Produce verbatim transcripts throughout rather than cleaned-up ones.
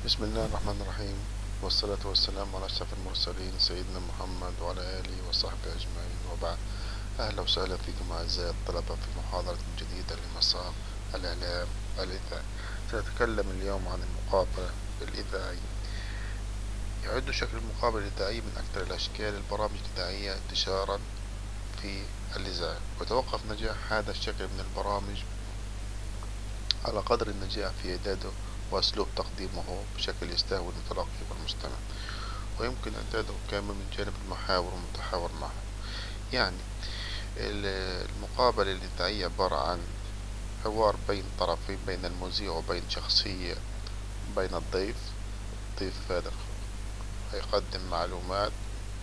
بسم الله الرحمن الرحيم، والصلاة والسلام على أشرف المرسلين سيدنا محمد وعلى آله وصحبه أجمعين، وبعد. أهلا وسهلا فيكم أعزائي الطلبة في محاضرة جديدة لمساق الإعلام الإذاعي. سنتكلم اليوم عن المقابلة الإذاعية. يعد شكل المقابلة الإذاعية من أكثر الأشكال البرامج الإذاعية انتشارا في الإذاعة، وتوقف نجاح هذا الشكل من البرامج على قدر النجاح في إعداده وأسلوب تقديمه بشكل يستهوي المتلقي والمستمع، ويمكن إعداده كامل من جانب المحاور والمتحاور معه. يعني المقابلة الإذاعية عبارة عن حوار بين طرفين، بين المذيع وبين شخصية، بين الضيف. الضيف هذا هيقدم معلومات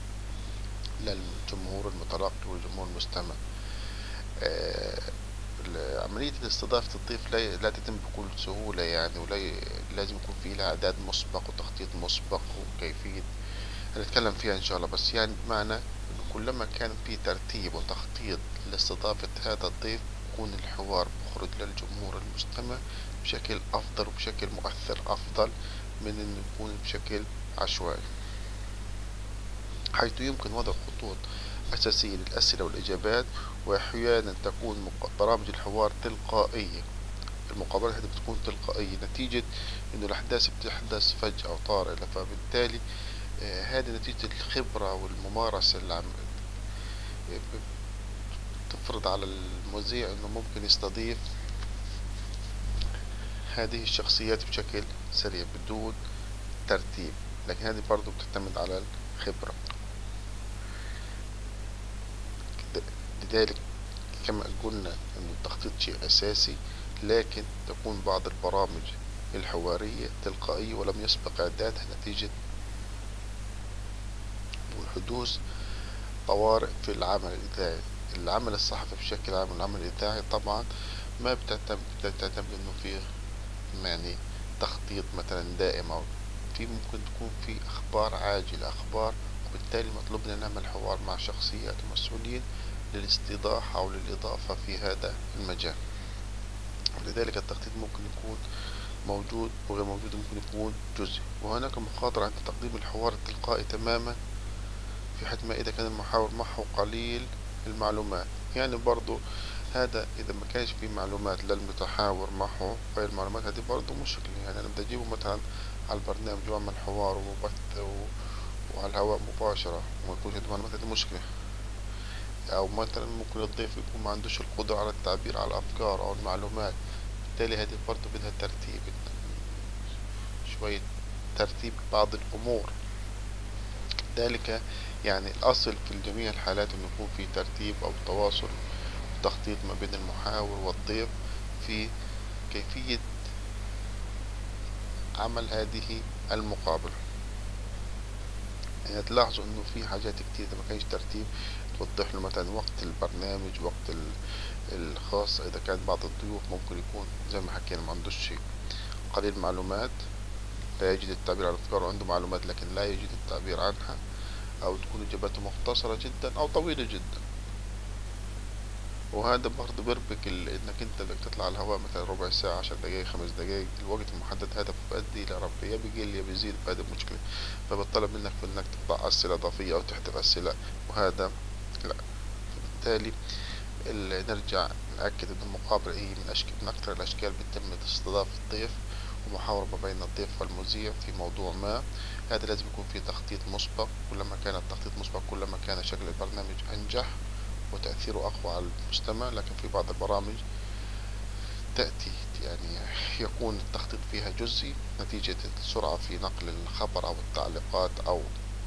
للجمهور المتلقي والجمهور المستمع. آه، عملية استضافة الضيف لا لا تتم بكل سهولة، يعني ولا ي- لازم يكون في لها إعداد مسبق وتخطيط مسبق وكيفية هنتكلم فيها إن شاء الله. بس يعني بمعنى إنه كلما كان في ترتيب وتخطيط لاستضافة هذا الضيف، يكون الحوار بخرج للجمهور المستمع بشكل أفضل وبشكل مؤثر أفضل من إنه يكون بشكل عشوائي، حيث يمكن وضع خطوط أساسية للأسئلة والإجابات. وأحيانا تكون مق- برامج الحوار تلقائية. المقابلات هذه بتكون تلقائية نتيجة إنه الأحداث بتحدث فجأة وطارئة، فبالتالي آه، هذه نتيجة الخبرة والممارسة اللي عم تفرض على المذيع إنه ممكن يستضيف هذه الشخصيات بشكل سريع بدون ترتيب، لكن هذه برضو بتعتمد على الخبرة. لذلك كما قلنا إنه التخطيط شيء أساسي، لكن تكون بعض البرامج الحوارية تلقائية ولم يسبق إعدادها نتيجة حدوث طوارئ في العمل الإذاعي. العمل الصحفي بشكل عام والعمل الإذاعي طبعا ما بتعتمد بتعتمد إنه في يعني تخطيط مثلا دائم، أو في ممكن تكون في أخبار عاجلة، أخبار، وبالتالي مطلوب لنا نعمل حوار مع شخصيات ومسؤولين للاستيضاح أو للإضافة في هذا المجال. ولذلك التخطيط ممكن يكون موجود وغير موجود، ممكن يكون جزئي. وهناك مخاطرة عند تقديم الحوار التلقائي تماما في حد ما إذا كان المحاور معه قليل المعلومات. يعني برضو هذا إذا ما كانش في معلومات للمتحاور معه، فهي المعلومات هذه برضو مشكلة. يعني أنا بدي أجيبه مثلا على البرنامج وأعمل حوار ومبث و... وعلى الهواء مباشرة وما يكونش عنده معلومات، هذه مشكلة. أو مثلا ممكن الضيف يكون ما عندوش القدرة على التعبير على الأفكار أو المعلومات، بالتالي هذه برضو بدها ترتيب، شوية ترتيب بعض الأمور. ذلك يعني الأصل في جميع الحالات أن يكون في ترتيب أو تواصل وتخطيط ما بين المحاور والضيف في كيفية عمل هذه المقابلة. يعني تلاحظوا أنه في حاجات كتير إذا ما كانش ترتيب توضح له مثلا وقت البرنامج، وقت الخاص. إذا كان بعض الضيوف ممكن يكون زي ما حكينا ما عندوش شيء، قليل معلومات، لا يجد التعبير عن الأفكار، عنده معلومات لكن لا يجد التعبير عنها، أو تكون إجابته مختصرة جدا أو طويلة جدا. وهذا برضه بيربك ال... انك انت بدك تطلع على الهواء مثلا ربع ساعة، عشر دقايق، خمس دقايق، الوقت المحدد هذا بيؤدي إلى رب يا بيقل يا بيزيد، فهذا مشكلة. فبطلب منك في انك تضع أسئلة إضافية أو تحذف أسئلة، وهذا لا. فبالتالي ال... نرجع نأكد أن المقابلة هي من أشكال من أكثر الأشكال بتم استضافة الضيف ومحاورة ما بين الضيف والمذيع في موضوع ما. هذا لازم يكون في تخطيط مسبق، كلما كان التخطيط مسبق كلما كان شكل البرنامج أنجح وتأثيره أقوى على المستمع. لكن في بعض البرامج تأتي يعني يكون التخطيط فيها جزئي نتيجة السرعة في نقل الخبر أو التعليقات أو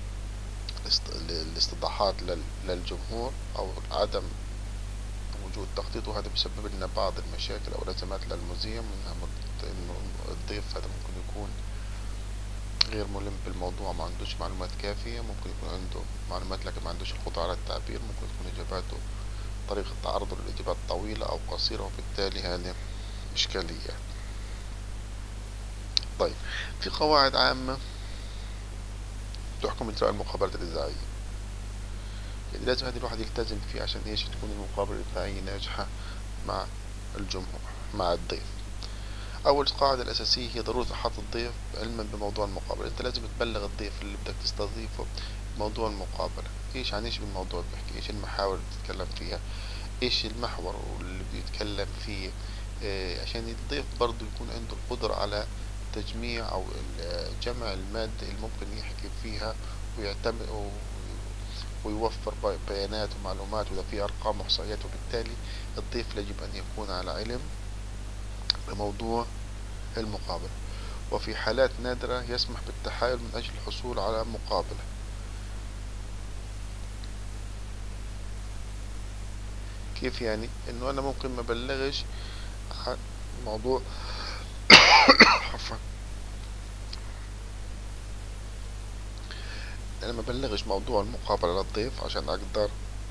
الاستضاحات للجمهور، أو عدم وجود تخطيط، وهذا بيسبب لنا بعض المشاكل أو الأزمات للمذيع، منها إنه الضيف هذا ممكن يكون غير ملم بالموضوع، ما عندوش معلومات كافية، ممكن يكون عنده معلومات لكن ما عندوش القدرة على التعبير، ممكن تكون إجاباته طريقة تعرضه للإجابات طويلة أو قصيرة، وبالتالي هذه إشكالية. طيب، في قواعد عامة تحكم إجراء المقابلات الإذاعية، يعني لازم هذه الواحد يلتزم فيها عشان إيش تكون المقابلة الإذاعية ناجحة مع الجمهور، مع الضيف. أول قاعدة الأساسية هي ضرورة إحاطة الضيف علما بموضوع المقابلة. أنت لازم تبلغ الضيف اللي بدك تستضيفه بموضوع المقابلة، إيش عن إيش بالموضوع بيحكي، إيش المحاور اللي بتتكلم فيها، إيش المحور اللي بيتكلم فيه. إيه عشان الضيف برضو يكون عنده القدرة على تجميع أو جمع المادة اللي ممكن يحكي فيها ويعتمد ويوفر بيانات ومعلومات، وإذا في أرقام وإحصائيات. وبالتالي الضيف يجب أن يكون على علم بموضوع المقابلة، وفي حالات نادرة يسمح بالتحايل من أجل الحصول على مقابلة. كيف يعني؟ إنه أنا ممكن ما بلغش عن موضوع عفوا أنا ما بلغش موضوع المقابلة للضيف عشان أقدر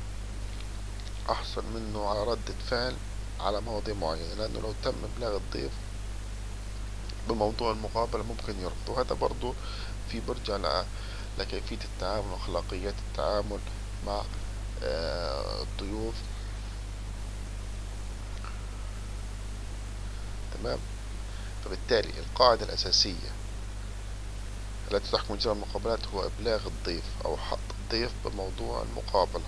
أحصل منه على ردة فعل على مواضيع معينة، لأنه لو تم إبلاغ الضيف بموضوع المقابلة ممكن يرفض. وهذا برضو في برجع لكيفية التعامل وأخلاقيات التعامل مع الضيوف. تمام. فبالتالي القاعدة الأساسية التي تحكم إجراء المقابلات هو إبلاغ الضيف أو حط الضيف بموضوع المقابلة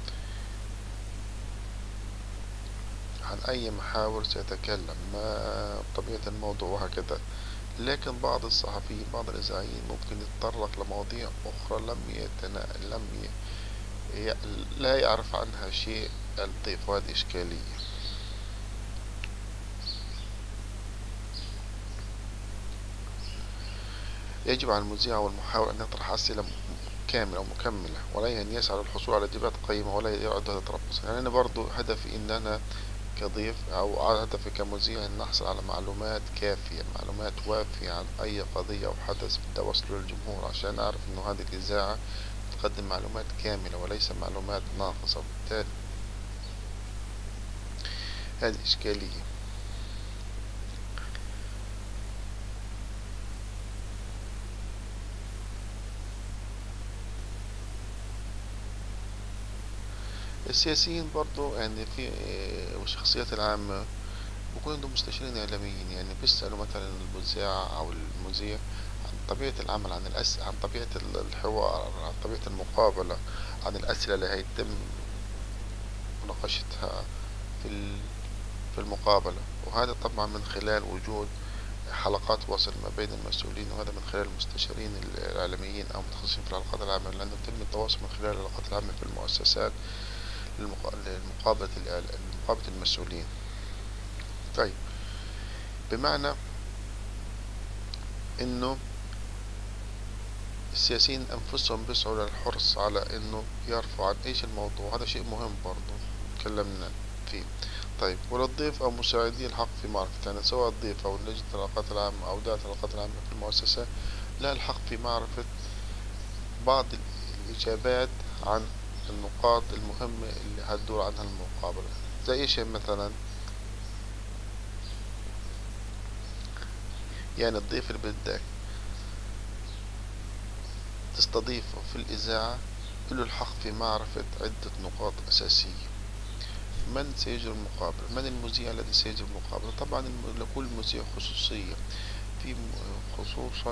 عن أي محاور سيتكلم، ما طبيعة الموضوع وهكذا. لكن بعض الصحفيين بعض الإذاعيين ممكن يتطرق لمواضيع أخرى لم يتنا... لم ي... لا يعرف عنها شيء الضيف، وهذه إشكالية. يجب على المذيع والمحاور أن يطرح أسئلة كاملة ومكملة، ولا أن يسعى للحصول على إجابات قيمة ولا يعد هذا تربص. يعني أنا برضو هدفي إن أنا كضيف أو هدفي كمذيع أن نحصل على معلومات كافية، معلومات وافية عن أي قضية أو حدث بدي أوصله للجمهور، عشان أعرف إنه هذه الإذاعة تقدم معلومات كاملة وليس معلومات ناقصة. وبالتالي هذه إشكالية. السياسيين برضو يعني في والشخصيات العامة بكون عندهم مستشارين إعلاميين، يعني بيسألوا مثلا المذيع أو المذيع عن طبيعة العمل، عن الأس... عن طبيعة الحوار، عن طبيعة المقابلة، عن الأسئلة اللي هيتم مناقشتها في في المقابلة. وهذا طبعا من خلال وجود حلقات وصل ما بين المسؤولين، وهذا من خلال المستشارين الإعلاميين أو متخصصين في العلاقات العامة، لأنه يتم التواصل من خلال العلاقات العامة في المؤسسات لمقابلة لمقابلة المسؤولين. طيب، بمعنى إنه السياسيين أنفسهم بيسعوا للحرص على إنه يرفعوا عن إيش الموضوع. هذا شيء مهم برضو تكلمنا فيه. طيب، وللضيف أو مساعديه الحق في معرفة، يعني سواء الضيف أو لجنة العلاقات العامة أو دائرة العلاقات العامة في المؤسسة لا الحق في معرفة بعض الإجابات عن النقاط المهمة اللي هتدور عنها المقابلة. زي إيش مثلا؟ يعني الضيف اللي بدك تستضيفه في الإذاعة له الحق في معرفة عدة نقاط أساسية. من سيجري المقابلة؟ من المذيع الذي سيجري المقابلة؟ طبعا لكل مذيع خصوصية في خصوصا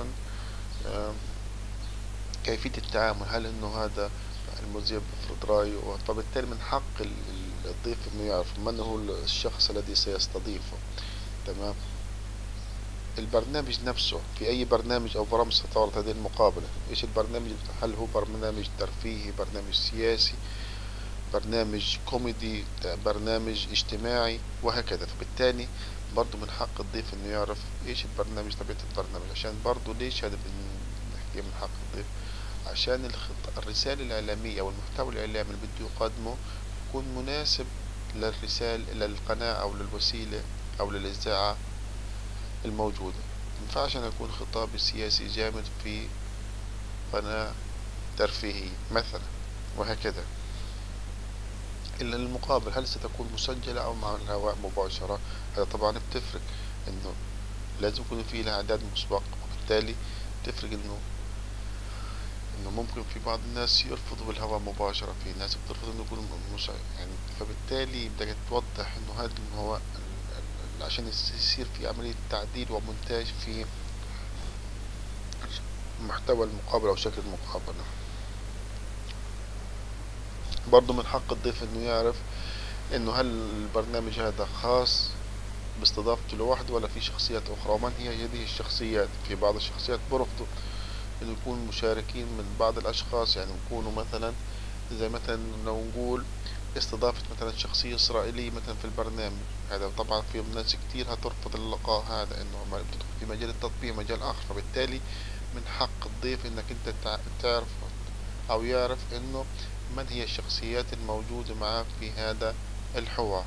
كيفية التعامل، هل انه هذا المذيع بيفرض رأيه؟ فبالتالي من حق الضيف انه يعرف من هو الشخص الذي سيستضيفه. تمام. البرنامج نفسه، في أي برنامج أو برامج ستعرض هذه المقابلة، إيش البرنامج؟ هل هو برنامج ترفيهي، برنامج سياسي، برنامج كوميدي، برنامج اجتماعي، وهكذا. فبالتالي برضو من حق الضيف إنه يعرف إيش البرنامج، طبيعة البرنامج. عشان برضو ليش هذا بنحكي من حق الضيف؟ عشان الخط... الرسالة الإعلامية أو المحتوى الإعلامي اللي بده يقدمه يكون مناسب للرسالة للقناة أو للوسيلة أو للإذاعة الموجودة. مينفعش أن يكون خطاب سياسي جامد في قناة ترفيهية مثلا، وهكذا. إلا المقابل هل ستكون مسجلة أو مع الهواء مباشرة؟ هذا طبعا بتفرق، إنه لازم يكون في لها إعداد مسبق، وبالتالي بتفرق إنه إنه ممكن في بعض الناس يرفضوا بالهواء مباشرة، في ناس بترفض إنه يكون مش يعني. فبالتالي بدك توضح إنه هذا هو عشان يصير في عملية تعديل ومونتاج في محتوى المقابلة أو شكل المقابلة. برضو من حق الضيف انه يعرف انه هل البرنامج هذا خاص باستضافته لوحده ولا في شخصيات اخرى، ومن هي هذه الشخصيات. في بعض الشخصيات برفضوا انه يكون مشاركين من بعض الاشخاص، يعني يكونوا مثلا زي مثلا لو نقول استضافة مثلا شخصية إسرائيلية مثلا في البرنامج هذا، طبعا في ناس كتير هترفض اللقاء هذا، انه بتدخل في مجال التطبيق مجال آخر. فبالتالي من حق الضيف انك انت تعرف او يعرف انه من هي الشخصيات الموجودة معك في هذا الحوار.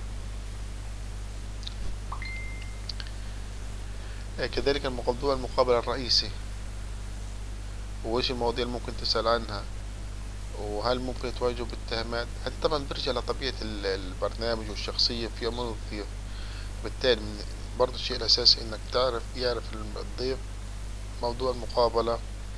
كذلك موضوع المقابلة الرئيسي، وإيش المواضيع اللي ممكن تسأل عنها، وهل ممكن تواجهه باتهامات. هذا طبعا بيرجع لطبيعة البرنامج والشخصية في أمور الضيف. بالتالي من برضه الشيء الأساسي إنك تعرف يعرف الضيف موضوع المقابلة.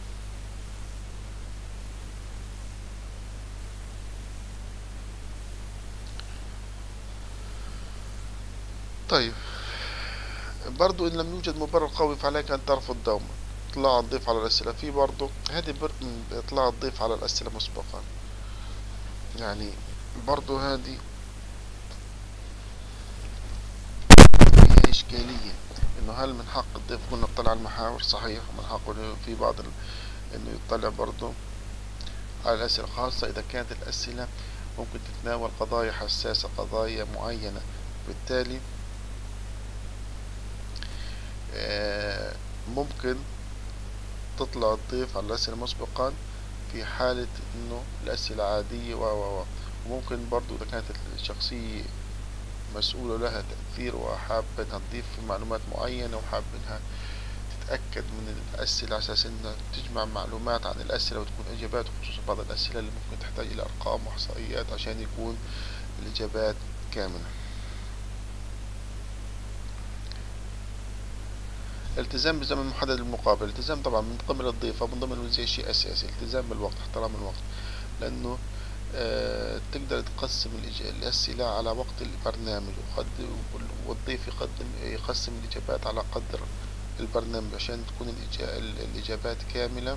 طيب برضو إن لم يوجد مبرر قوي فعليك أن ترفض دوما إطلاع الضيف على الأسئلة. في برضو هذه من إطلاع الضيف على الأسئلة مسبقا، يعني برضو هذه فيها إشكالية. إنه هل من حق الضيف يكون يطلع على المحاور؟ صحيح، من حقه في بعض ال... إنه يطلع برضو على الأسئلة، خاصة إذا كانت الأسئلة ممكن تتناول قضايا حساسة، قضايا معينة. بالتالي ممكن تطلع الضيف على الأسئلة مسبقا في حالة إنه الأسئلة عادية و و وممكن برضو إذا كانت الشخصية مسؤولة لها تأثير وحابة إنها تضيف معلومات معينة وحابة إنها تتأكد من الأسئلة على أساس إنها تجمع معلومات عن الأسئلة وتكون إجابات، خصوصا بعض الأسئلة اللي ممكن تحتاج إلى أرقام وإحصائيات عشان يكون الإجابات كاملة. التزام بزمن محدد للمقابلة. التزام طبعا من قبل الضيف أو من ضمن الوزير شيء أساسي، التزام بالوقت، احترام الوقت، لأنه آه تقدر تقسم الأسئلة على وقت البرنامج، والضيف يقدم يقسم الإجابات على قدر البرنامج عشان تكون الإجابات كاملة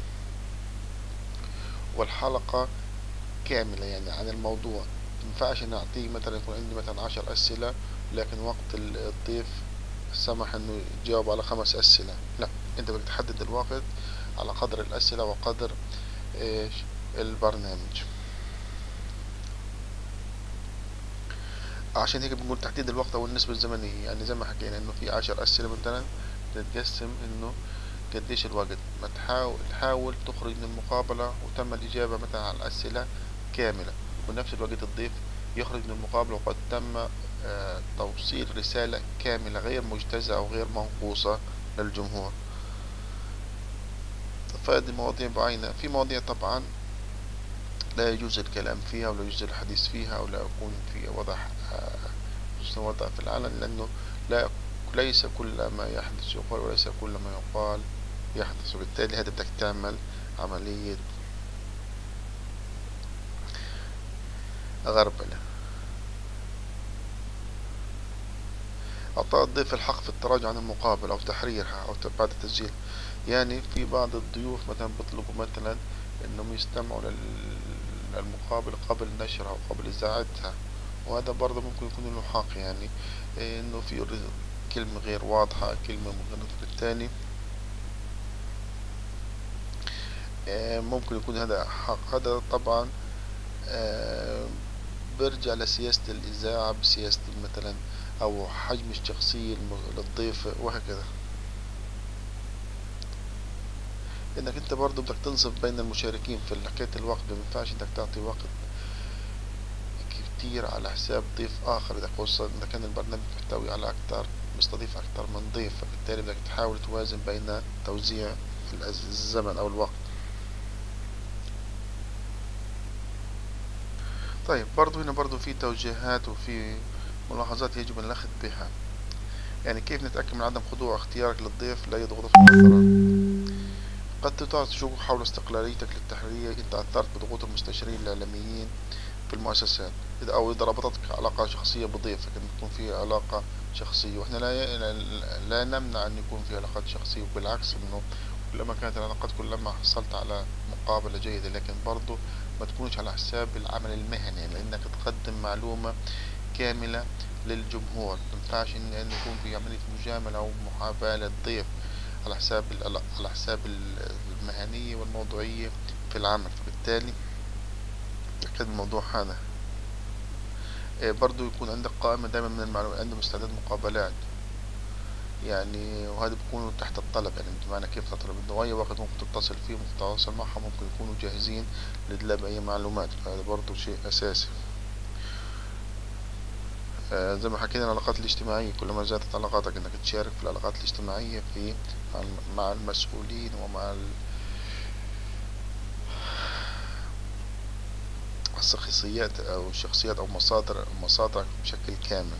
والحلقة كاملة يعني عن الموضوع. مينفعش نعطيه مثلا يكون عندي مثلا عشر أسئلة لكن وقت الضيف سمح انه يجاوب على خمس اسئلة، لا، انت بدك تحدد الوقت على قدر الاسئلة وقدر ايش البرنامج. عشان هيك بنقول تحديد الوقت او النسبة الزمنية، يعني زي ما حكينا انه في عشر اسئلة مثلا تتقسم انه قديش الوقت. ما تحاول تحاول تخرج من المقابلة وتم الاجابة مثلا على الاسئلة كاملة، ونفس الوقت الضيف يخرج من المقابلة وقد تم توصيل رسالة كاملة غير مجتزأة أو غير منقوصة للجمهور. فهذه مواضيع بعينة. في مواضيع طبعا لا يجوز الكلام فيها ولا يجوز الحديث فيها ولا يكون في وضع وضع في العلن، لأنه لا ليس كل ما يحدث يقال وليس كل ما يقال يحدث، وبالتالي هذا بدك تعمل عملية غربلة. إعطاء الضيف الحق في التراجع عن المقابلة أو تحريرها أو بعد التسجيل. يعني في بعض الضيوف مثلا بيطلبوا مثلا إنهم يستمعوا للمقابلة قبل نشرها أو قبل إذاعتها، وهذا برضه ممكن يكون له حق، يعني إنه في كلمة غير واضحة، كلمة مغلطة. بالتالي ممكن يكون هذا حق. هذا طبعا بيرجع لسياسة الإذاعة بسياسة مثلا أو حجم الشخصية للضيف وهكذا. إنك أنت برضو بدك تنصف بين المشاركين في حكاية الوقت. مينفعش إنك تعطي وقت كتير على حساب ضيف آخر، إذا خصوصا إذا كان البرنامج محتوي على أكتر مستضيف أكتر من ضيف، فبالتالي بدك تحاول توازن بين توزيع الزمن أو الوقت. طيب برضو هنا برضو في توجيهات وفي ملاحظات يجب الأخذ بها. يعني كيف نتأكد من عدم خضوع اختيارك للضيف لا يضغطك مثلا؟ قد تطال تشوق حول استقلاليتك للتحرير إن تأثرت بضغوط المستشارين الإعلاميين في المؤسسات، إذا أو إذا ربطتك علاقة شخصية بضيفك، إن تكون في علاقة شخصية، واحنا لا لا نمنع ان يكون في علاقات شخصية، وبالعكس انه كلما كانت العلاقات كلما حصلت على مقابلة جيدة، لكن برضو ما تكونش على حساب العمل المهني، لانك تقدم معلومة كاملة للجمهور. مينفعش ان ان يكون في عملية مجاملة او محاباة للضيف على حساب ال- على حساب ال- المهنية والموضوعية في العمل. فبالتالي تأكد من الموضوع هذا. إيه، برضو يكون عندك قائمة دائما من المعلومات، عندهم استعداد مقابلات يعني، وهذا بيكونوا تحت الطلب. يعني بمعنى كيف تطلب انه اي وقت ممكن تتصل فيه، ممكن تتواصل معهم، ممكن يكونوا جاهزين لطلب اي معلومات. فهذا برضو شيء اساسي. آه، زي ما حكينا العلاقات الاجتماعية، كلما زادت علاقاتك انك تشارك في العلاقات الاجتماعية في مع المسؤولين ومع الشخصيات او الشخصيات او مصادر مصادرك بشكل كامل.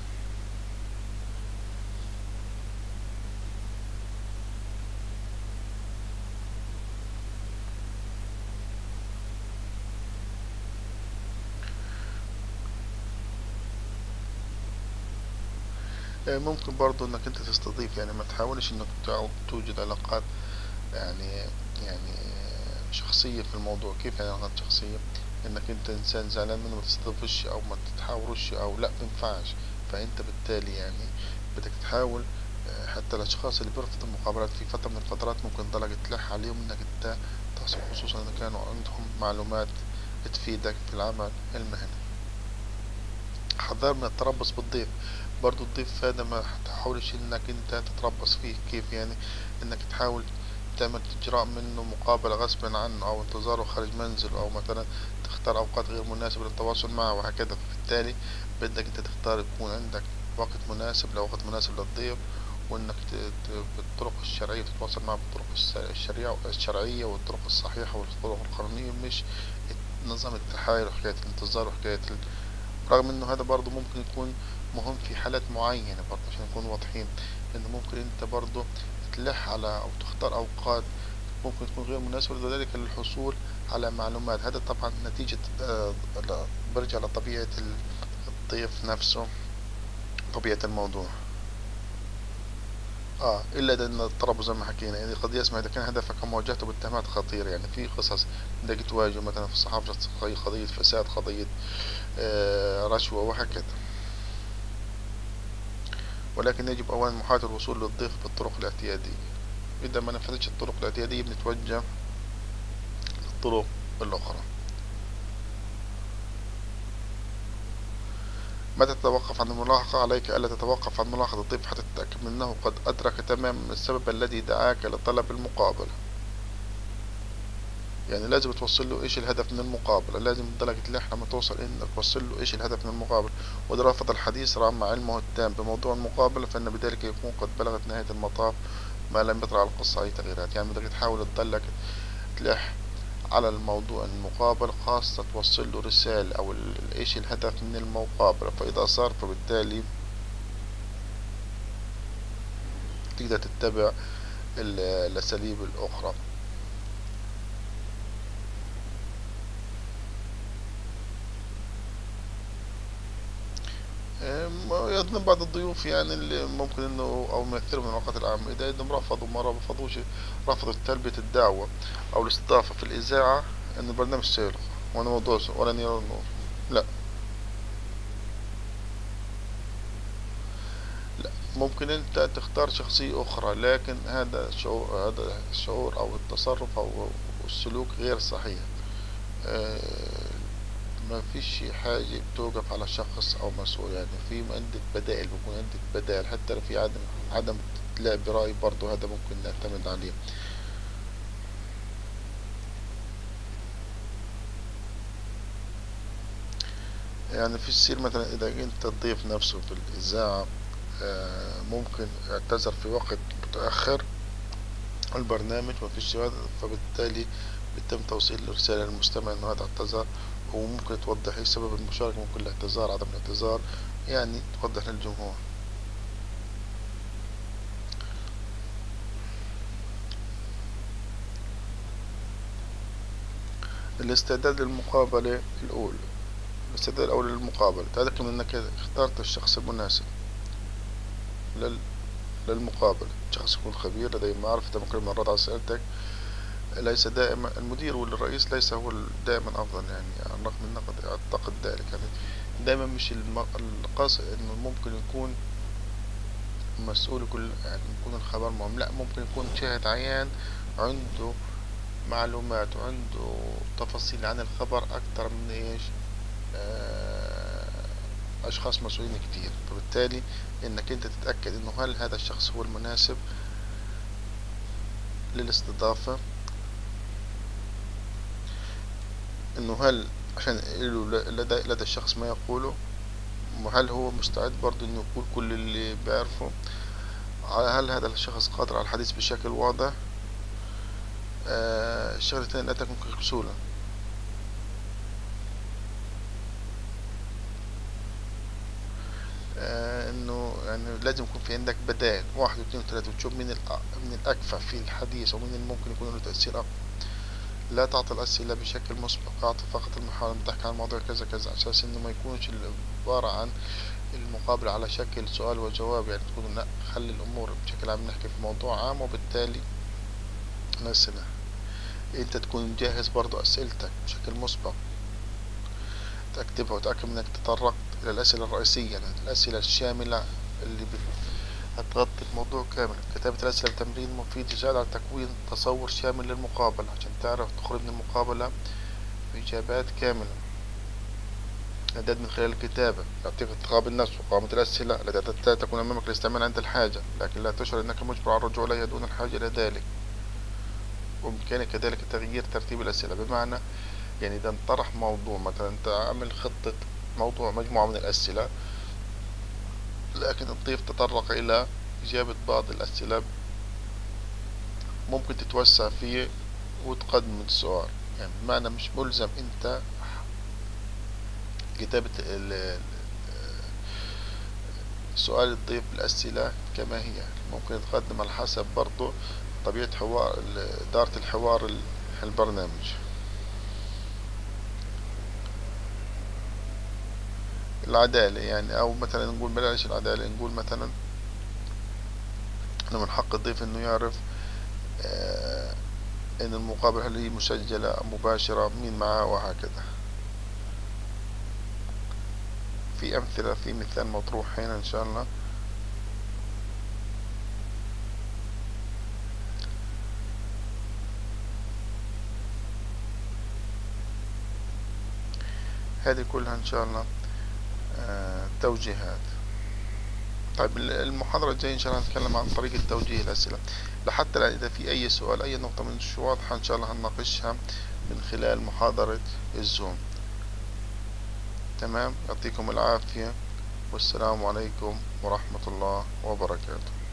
آه، ممكن برضو انك انت تستضيف، يعني ما تحاولش انك تع- توجد علاقات يعني يعني شخصية في الموضوع. كيف يعني علاقات شخصية؟ انك انت انسان زعلان منه ما تستضيفش او ما تتحاورش او لا، مينفعش. فانت بالتالي يعني بدك تحاول. آه، حتى الاشخاص اللي بيرفضوا المقابلات في فترة من الفترات ممكن ضلك تلح عليهم انك انت تحصل، خصوصا اذا كانوا عندهم معلومات تفيدك في العمل المهني. حذر من التربص بالضيف. برضو الضيف هذا ما تحاولش انك انت تتربص فيه. كيف يعني؟ انك تحاول تعمل اجراء منه مقابلة غصبا عنه، او انتظاره خارج منزله، او مثلا تختار اوقات غير مناسبة للتواصل معه وهكذا. فبالتالي بدك انت تختار يكون عندك وقت مناسب، لو وقت مناسب للضيف، وانك ت- ت- بالطرق الشرعية تتواصل معه بالطرق الس- الشريعة الشرعية والطرق الصحيحة والطرق القانونية، مش نظام التحايل وحكاية الانتظار وحكاية. رغم انه هذا برضو ممكن يكون مهم في حالات معينة برضو عشان نكون واضحين، انه ممكن انت برضو تلح على او تختار اوقات ممكن تكون غير مناسبة لذلك للحصول على معلومات. هذا طبعا نتيجة آه، ل- برجع لطبيعة الضيف نفسه، طبيعة الموضوع. اه الا اذا ان الطلب زي ما حكينا، يعني قد يسمع اذا كان هدفك مواجهته باتهامات خطيرة. يعني في قصص بدك تواجه مثلا في الصحافة، قضية فساد، قضية آه رشوة وهكذا. ولكن يجب أولا محاولة الوصول للضيف بالطرق الاعتيادية. إذا ما نفذتش الطرق الاعتيادية بنتوجه للطرق الأخرى. متى تتوقف عن الملاحقة؟ عليك ألا تتوقف عن ملاحقة الضيف حتى تتأكد من أنه قد أدرك تماما السبب الذي دعاك لطلب المقابلة. يعني لازم توصل له إيش الهدف من المقابلة، لازم تضلك تلح لما توصل إنك توصل له إيش الهدف من المقابلة. وإذا رفض الحديث رغم علمه التام بموضوع المقابلة، فإن بذلك يكون قد بلغت نهاية المطاف ما لم يطرأ على القصة أي تغييرات. يعني بدك تحاول تضلك تلح على الموضوع المقابل، خاصة توصل له رسالة أو ال- إيش الهدف من المقابلة. فإذا صار فبالتالي تقدر تتبع ال- الأساليب الأخرى. أم، يظن بعض الضيوف يعني اللي ممكن انه او يمثلوا من الأوقات العامة، اذا انهم رفضوا ما رفضوش، رفضوا تلبية الدعوة او الاستضافة في الاذاعة، ان البرنامج سيلغى وانا موضوع ولن يرى النور. لا، لا، ممكن انت تختار شخصية اخرى، لكن هذا شعور، هذا الشعور او التصرف او السلوك غير صحيح. آه، ما فيش حاجة بتوقف على شخص او مسؤول. يعني في عندك بدائل، بيكون عندك بدائل حتى لو في عدم عدم لا برأي، برضو هذا ممكن نعتمد عليه. يعني في السير مثلا اذا انت تضيف نفسه في الاذاعة، آه، ممكن اعتذر في وقت متأخر البرنامج ما فيش هذا، فبالتالي بيتم توصيل رسالة للمستمع انه هذا اعتذار، وممكن توضح ايش سبب المشاركة، ممكن الاعتذار، عدم الاعتذار، يعني توضح للجمهور. الاستعداد للمقابلة الأولى. الاستعداد الأول للمقابلة، تأكد من أنك اخترت الشخص المناسب. لل... للمقابل. شخص يكون خبير لديه معرفة تمكن من الرد على أسئلتك. ليس دائما المدير والرئيس ليس هو دائما أفضل، يعني على الرغم من النقد أعتقد ذلك، يعني دائما مش الم- القصد إنه ممكن يكون مسؤول كل، يعني يكون الخبر مهم، لا، ممكن يكون شاهد عيان عنده معلومات وعنده تفاصيل عن الخبر أكتر من إيش، آه، أشخاص مسؤولين كتير. فبالتالي إنك أنت تتأكد إنه هل هذا الشخص هو المناسب للاستضافة، إنه هل عشان له لدى, لدى الشخص ما يقوله، وهل هو مستعد برضه إنه يقول كل اللي بيعرفه، هل هذا الشخص قادر على الحديث بشكل واضح. آه الشغلة الثانية لا تكون كبسولة، آه انه يعني لازم يكون في عندك بدائل واحد واثنين وثلاثة، وتشوف مين من الأكفأ في الحديث ومين اللي ممكن يكون له تأثير أقوى. لا تعطي الأسئلة بشكل مسبق، أعطي فقط المحاولة بتحكي عن موضوع كذا كذا، على أساس إنه ما يكونش عبارة عن المقابلة على شكل سؤال وجواب، يعني تكون لا، خلي الأمور بشكل عام نحكي في موضوع عام، وبالتالي الأسئلة أنت تكون جاهز برضو أسئلتك بشكل مسبق، تكتبها وتأكد إنك تطرقت إلى الأسئلة الرئيسية، يعني الأسئلة الشاملة اللي هتغطي الموضوع كامل. كتابة الأسئلة تمرين مفيد يساعد على تكوين تصور شامل للمقابلة، عشان تعرف تخرج من المقابلة بإجابات كاملة. إعداد من خلال الكتابة يعطيك ارتقاء النفس وقامة الأسئلة التي تكون أمامك للاستعمال عند الحاجة، لكن لا تشعر أنك مجبر على الرجوع إليها دون الحاجة إلى ذلك. وبإمكانك كذلك تغيير ترتيب الأسئلة، بمعنى يعني إذا انطرح موضوع، مثلا أنت عامل خطة موضوع مجموعة من الأسئلة، لكن تضيف تطرق إلى إجابة بعض الأسئلة، ممكن تتوسع فيه وتقدم السؤال، يعني بمعنى مش ملزم أنت كتابة السؤال، تضيف الأسئلة كما هي، ممكن تقدم على حسب برضو طبيعة حوار إدارة الحوار البرنامج. العدالة يعني، أو مثلا نقول بلاش العدالة، نقول مثلا إنه من حق الضيف إنه يعرف آه إن المقابلة هل هي مسجلة أم مباشرة، مين معاه، وهكذا. في أمثلة، في مثال مطروح هنا إن شاء الله. هذه كلها إن شاء الله آه توجيهات. طيب المحاضرة الجاية إن شاء الله هنتكلم عن طريقة توجيه الأسئلة. لحتى الآن إذا في أي سؤال، أي نقطة من مش واضحة، إن شاء الله هنناقشها من خلال محاضرة الزوم. تمام، يعطيكم العافية، والسلام عليكم ورحمة الله وبركاته.